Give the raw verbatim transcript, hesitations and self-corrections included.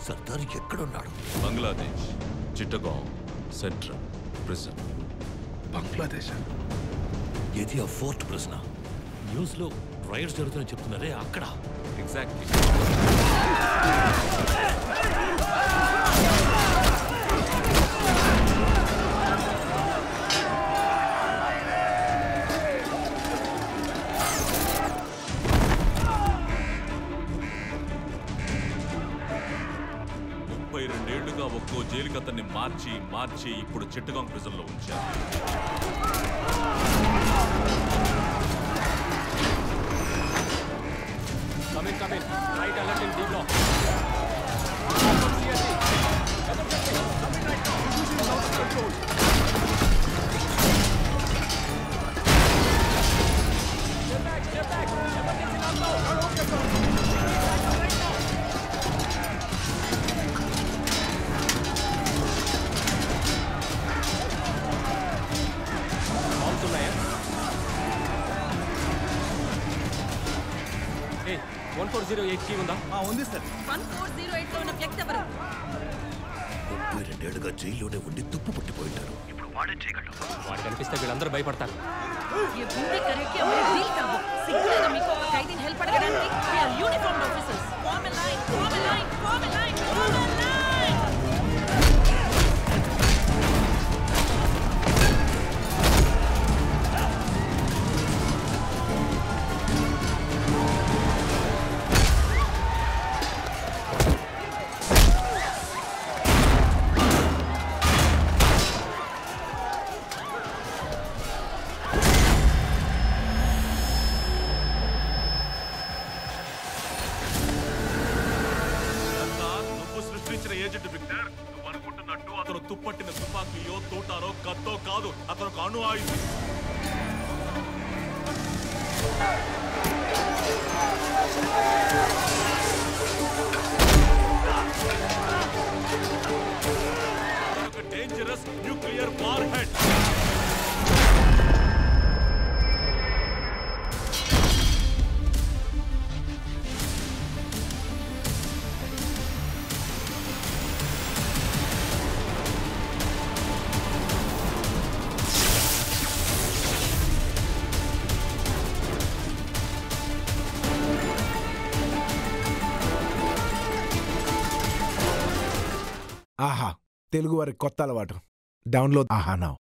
సర్దార్ ఎక్కడున్నాడు? Bangladesh Chittagong central prison. Bangladesh ఏది ఆ ఫోర్త్ ప్రశ్న? న్యూస్ లో రైడ్స్ జరుగుతుందని చెప్తున్నారే అక్కడ. ఎగ్జాక్ట్లీ. ముప్పై రెండేళ్లుగా ఒక్కో జైలుకి అతన్ని మార్చి మార్చి ఇప్పుడు చిట్టగాంగ్ ప్రిజన్ లో ఉంచారు. Come in, come in. Right alert in D block. C S C. Emergency. Come in right now. Using out of control. Step back, step back. Emergency knockdown. Are okay, sir. Right now, right now. Calls ఉన్నాయా? Hey. one four zero eight కీ ఉందా? ఉంది sir. one four zero eight లో ఉన్న flex ఎవరు? ముప్పై రెండేళ్లుగా జైల్లోనే ఉండి తుప్పు పుట్టిపోయింటారు. ఇప్పుడు వాడే చేయగలడు. వాడు కనిపిస్తే వీళ్ళందరూ భయపడతారు. ये बूढ़े करे के हमें डील कर दो. सिग्नल में को कैदी हेल्प అడగడానికి we are uniformed officers. Form a line, form a line, form a line, form a line. అతను తుప్పట్టిన తుపాకీయో తోటారో కత్తో కాదు, అతను అణు ఆయుధం. ఒక డేంజరస్ న్యూక్లియర్ వార్ హెడ్. ఆహా తెలుగు వారి కొత్త అలవాటు. డౌన్లోడ్ ఆహా నౌ.